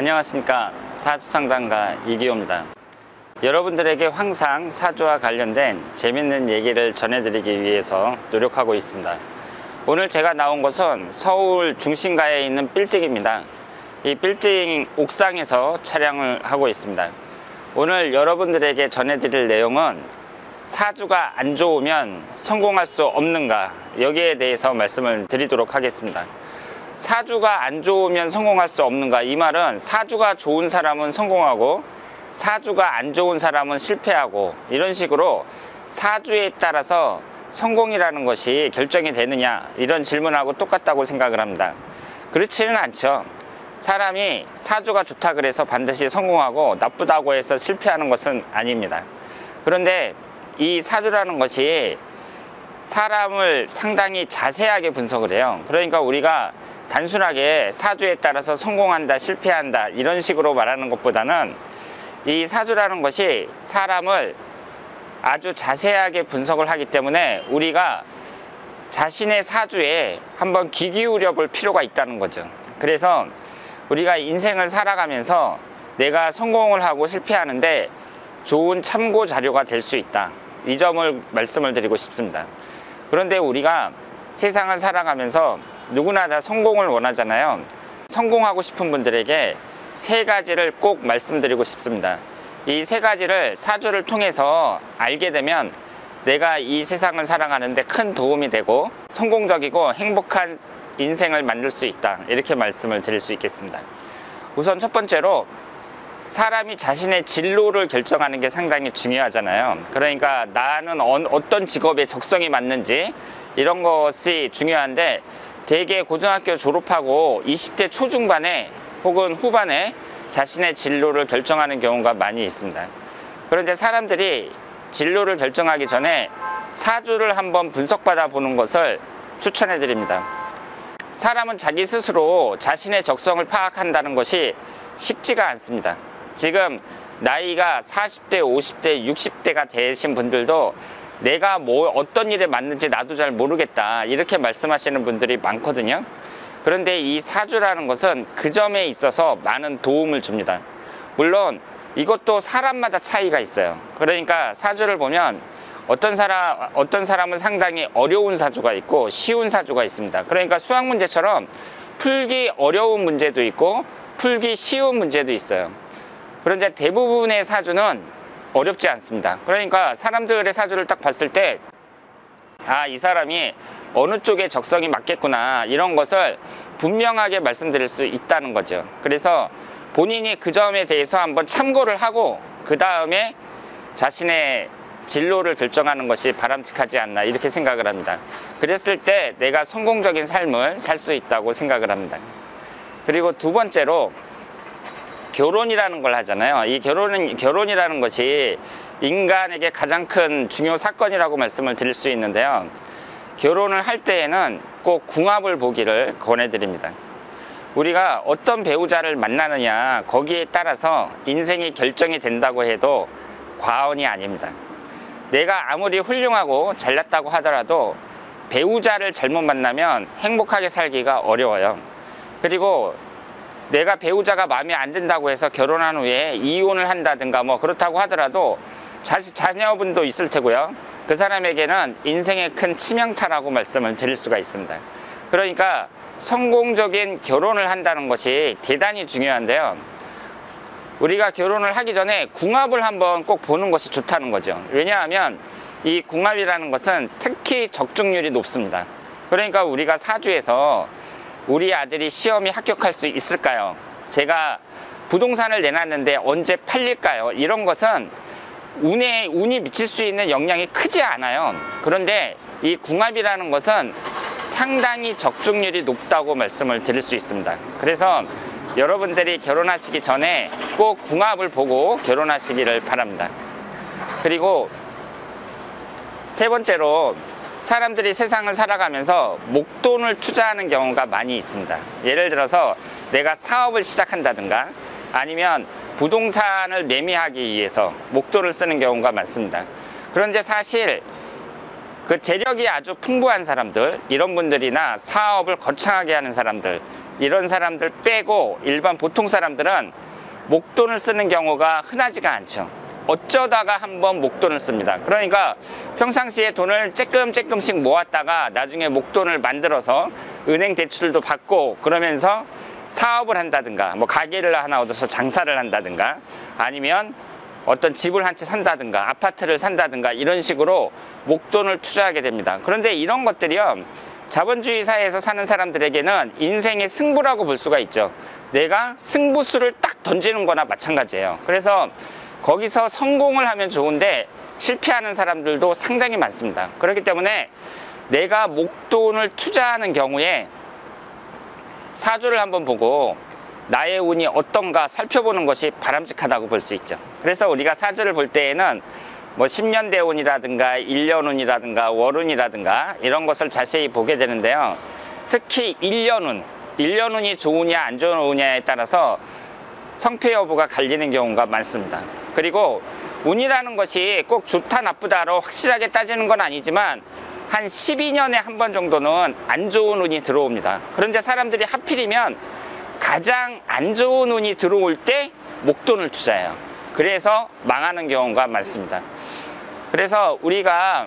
안녕하십니까. 사주상담가 이기호입니다. 여러분들에게 항상 사주와 관련된 재밌는 얘기를 전해드리기 위해서 노력하고 있습니다. 오늘 제가 나온 곳은 서울 중심가에 있는 빌딩입니다. 이 빌딩 옥상에서 촬영을 하고 있습니다. 오늘 여러분들에게 전해드릴 내용은 사주가 안 좋으면 성공할 수 없는가, 여기에 대해서 말씀을 드리도록 하겠습니다. 사주가 안 좋으면 성공할 수 없는가, 이 말은 사주가 좋은 사람은 성공하고 사주가 안 좋은 사람은 실패하고, 이런 식으로 사주에 따라서 성공이라는 것이 결정이 되느냐, 이런 질문하고 똑같다고 생각을 합니다. 그렇지는 않죠. 사람이 사주가 좋다 그래서 반드시 성공하고 나쁘다고 해서 실패하는 것은 아닙니다. 그런데 이 사주라는 것이 사람을 상당히 자세하게 분석을 해요. 그러니까 우리가 단순하게 사주에 따라서 성공한다, 실패한다, 이런 식으로 말하는 것보다는 이 사주라는 것이 사람을 아주 자세하게 분석을 하기 때문에 우리가 자신의 사주에 한번 귀 기울여 볼 필요가 있다는 거죠. 그래서 우리가 인생을 살아가면서 내가 성공을 하고 실패하는데 좋은 참고 자료가 될 수 있다, 이 점을 말씀을 드리고 싶습니다. 그런데 우리가 세상을 살아가면서 누구나 다 성공을 원하잖아요. 성공하고 싶은 분들에게 세 가지를 꼭 말씀드리고 싶습니다. 이 세 가지를 사주를 통해서 알게 되면 내가 이 세상을 살아가는데 큰 도움이 되고 성공적이고 행복한 인생을 만들 수 있다, 이렇게 말씀을 드릴 수 있겠습니다. 우선 첫 번째로, 사람이 자신의 진로를 결정하는 게 상당히 중요하잖아요. 그러니까 나는 어떤 직업에 적성이 맞는지, 이런 것이 중요한데 대개 고등학교 졸업하고 20대 초중반에 혹은 후반에 자신의 진로를 결정하는 경우가 많이 있습니다. 그런데 사람들이 진로를 결정하기 전에 사주를 한번 분석받아 보는 것을 추천해 드립니다. 사람은 자기 스스로 자신의 적성을 파악한다는 것이 쉽지가 않습니다. 지금 나이가 40대, 50대, 60대가 되신 분들도 내가 어떤 일에 맞는지 나도 잘 모르겠다, 이렇게 말씀하시는 분들이 많거든요. 그런데 이 사주라는 것은 그 점에 있어서 많은 도움을 줍니다. 물론 이것도 사람마다 차이가 있어요. 그러니까 사주를 보면 어떤 사람은 상당히 어려운 사주가 있고 쉬운 사주가 있습니다. 그러니까 수학 문제처럼 풀기 어려운 문제도 있고 풀기 쉬운 문제도 있어요. 그런데 대부분의 사주는 어렵지 않습니다. 그러니까 사람들의 사주를 딱 봤을 때, 아, 이 사람이 어느 쪽에 적성이 맞겠구나, 이런 것을 분명하게 말씀드릴 수 있다는 거죠. 그래서 본인이 그 점에 대해서 한번 참고를 하고 그 다음에 자신의 진로를 결정하는 것이 바람직하지 않나, 이렇게 생각을 합니다. 그랬을 때 내가 성공적인 삶을 살 수 있다고 생각을 합니다. 그리고 두 번째로, 결혼이라는 걸 하잖아요. 이 결혼이라는 것이 인간에게 가장 큰 중요 사건이라고 말씀을 드릴 수 있는데요. 결혼을 할 때에는 꼭 궁합을 보기를 권해드립니다. 우리가 어떤 배우자를 만나느냐, 거기에 따라서 인생이 결정이 된다고 해도 과언이 아닙니다. 내가 아무리 훌륭하고 잘났다고 하더라도 배우자를 잘못 만나면 행복하게 살기가 어려워요. 그리고 내가 배우자가 마음에 안 든다고 해서 결혼한 후에 이혼을 한다든가 그렇다고 하더라도 자녀분도 있을 테고요. 그 사람에게는 인생의 큰 치명타라고 말씀을 드릴 수가 있습니다. 그러니까 성공적인 결혼을 한다는 것이 대단히 중요한데요. 우리가 결혼을 하기 전에 궁합을 한번 꼭 보는 것이 좋다는 거죠. 왜냐하면 이 궁합이라는 것은 특히 적중률이 높습니다. 그러니까 우리가 사주에서 우리 아들이 시험에 합격할 수 있을까요? 제가 부동산을 내놨는데 언제 팔릴까요? 이런 것은 운이 미칠 수 있는 영향이 크지 않아요. 그런데 이 궁합이라는 것은 상당히 적중률이 높다고 말씀을 드릴 수 있습니다. 그래서 여러분들이 결혼하시기 전에 꼭 궁합을 보고 결혼하시기를 바랍니다. 그리고 세 번째로, 사람들이 세상을 살아가면서 목돈을 투자하는 경우가 많이 있습니다. 예를 들어서 내가 사업을 시작한다든가 아니면 부동산을 매매하기 위해서 목돈을 쓰는 경우가 많습니다. 그런데 사실 그 재력이 아주 풍부한 사람들, 이런 분들이나 사업을 거창하게 하는 사람들, 이런 사람들 빼고 일반 보통 사람들은 목돈을 쓰는 경우가 흔하지가 않죠. 어쩌다가 한번 목돈을 씁니다. 그러니까 평상시에 돈을 쬐끔씩 모았다가 나중에 목돈을 만들어서 은행 대출도 받고 그러면서 사업을 한다든가 뭐 가게를 하나 얻어서 장사를 한다든가 아니면 어떤 집을 한 채 산다든가 아파트를 산다든가 이런 식으로 목돈을 투자하게 됩니다. 그런데 이런 것들이요, 자본주의 사회에서 사는 사람들에게는 인생의 승부라고 볼 수가 있죠. 내가 승부수를 딱 던지는 거나 마찬가지예요. 그래서 거기서 성공을 하면 좋은데 실패하는 사람들도 상당히 많습니다. 그렇기 때문에 내가 목돈을 투자하는 경우에 사주를 한번 보고 나의 운이 어떤가 살펴보는 것이 바람직하다고 볼 수 있죠. 그래서 우리가 사주를 볼 때에는 뭐 10년대 운이라든가 1년 운이라든가 월운이라든가 이런 것을 자세히 보게 되는데요. 특히 1년 운이 좋으냐 안 좋으냐에 따라서 성패 여부가 갈리는 경우가 많습니다. 그리고 운이라는 것이 꼭 좋다 나쁘다로 확실하게 따지는 건 아니지만 한 12년에 한 번 정도는 안 좋은 운이 들어옵니다. 그런데 사람들이 하필이면 가장 안 좋은 운이 들어올 때 목돈을 투자해요. 그래서 망하는 경우가 많습니다. 그래서 우리가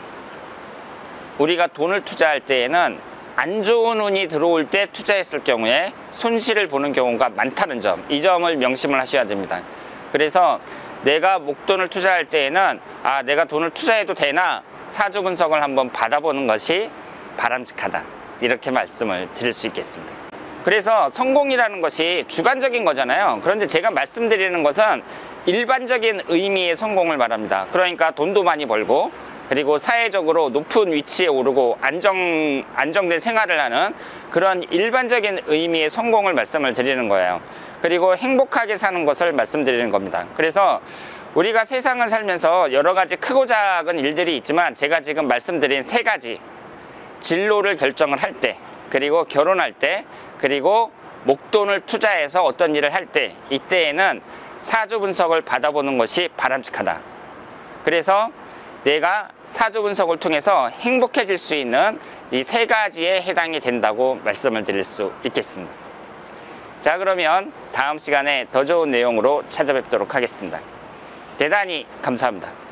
돈을 투자할 때에는 안 좋은 운이 들어올 때 투자했을 경우에 손실을 보는 경우가 많다는 점, 이 점을 명심을 하셔야 됩니다. 그래서 내가 목돈을 투자할 때에는 내가 돈을 투자해도 되나 사주 분석을 한번 받아보는 것이 바람직하다, 이렇게 말씀을 드릴 수 있겠습니다. 그래서 성공이라는 것이 주관적인 거잖아요. 그런데 제가 말씀드리는 것은 일반적인 의미의 성공을 말합니다. 그러니까 돈도 많이 벌고 그리고 사회적으로 높은 위치에 오르고 안정된 생활을 하는 그런 일반적인 의미의 성공을 말씀을 드리는 거예요. 그리고 행복하게 사는 것을 말씀드리는 겁니다. 그래서 우리가 세상을 살면서 여러 가지 크고 작은 일들이 있지만 제가 지금 말씀드린 세 가지, 진로를 결정을 할 때, 그리고 결혼할 때, 그리고 목돈을 투자해서 어떤 일을 할 때, 이때에는 사주 분석을 받아보는 것이 바람직하다. 그래서 내가 사주 분석을 통해서 행복해질 수 있는 이 세 가지에 해당이 된다고 말씀을 드릴 수 있겠습니다. 자, 그러면 다음 시간에 더 좋은 내용으로 찾아뵙도록 하겠습니다. 대단히 감사합니다.